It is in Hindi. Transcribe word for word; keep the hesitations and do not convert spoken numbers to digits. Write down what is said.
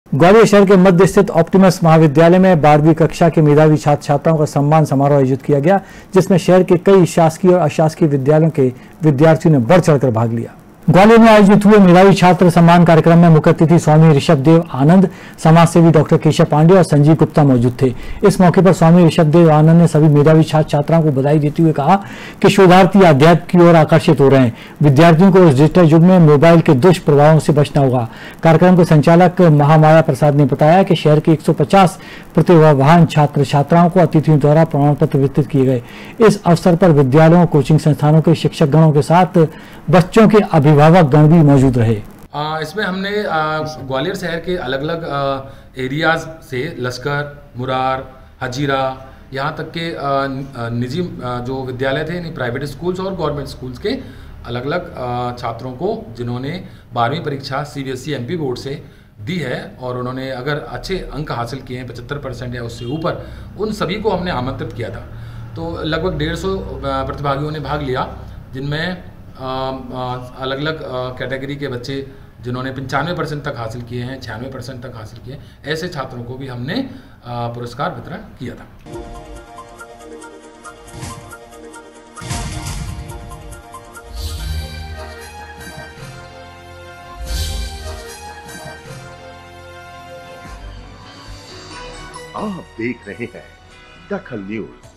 ग्वालियर शहर के मध्य स्थित ऑप्टिमस महाविद्यालय में बारहवीं कक्षा के मेधावी छात्र छात्राओं का सम्मान समारोह आयोजित किया गया, जिसमें शहर के कई शासकीय और अशासकीय विद्यालयों के विद्यार्थियों ने बढ़ चढ़कर भाग लिया। ग्वालियर में आयोजित हुए मेधावी छात्र सम्मान कार्यक्रम में मुख्य अतिथि स्वामी ऋषभ देव आनंद, समाजसेवी डॉक्टर केशव पांडे और संजीव गुप्ता मौजूद थे। इस मौके पर स्वामी ऋषभ देव आनंद ने सभी मेधावी छात्र छात्राओं को बधाई देते हुए कहा कि शोधार्थी अध्यात्म की ओर आकर्षित हो रहे हैं। विद्यार्थियों को इस डिजिटल युग में मोबाइल के दुष्प्रभावों से बचना होगा। कार्यक्रम के संचालक महामाया प्रसाद ने बताया कि शहर के एक सौ पचास प्रतिभावान छात्र छात्राओं को अतिथियों द्वारा प्रमाण पत्र वितरित किए गए। इस अवसर पर विद्यालयों, कोचिंग संस्थानों के शिक्षक गणों के साथ बच्चों के अभिभावक गण भी मौजूद रहे। आ, इसमें हमने ग्वालियर शहर के अलग अलग एरियाज से लश्कर, मुरार, हजीरा, यहाँ तक के निजी जो विद्यालय थे, यानी प्राइवेट स्कूल्स और गवर्नमेंट स्कूल्स के अलग अलग छात्रों को, जिन्होंने बारहवीं परीक्षा सीबीएसई एमपी बोर्ड से दी है और उन्होंने अगर अच्छे अंक हासिल किए हैं पचहत्तर परसेंट या उससे ऊपर, उन सभी को हमने आमंत्रित किया था। तो लगभग डेढ़ सौ प्रतिभागियों ने भाग लिया, जिनमें अलग अलग कैटेगरी के बच्चे जिन्होंने पंचानवे परसेंट तक हासिल किए हैं, छियानवे परसेंट तक हासिल किए हैं, ऐसे छात्रों को भी हमने पुरस्कार वितरण किया था। आप देख रहे हैं दखल न्यूज।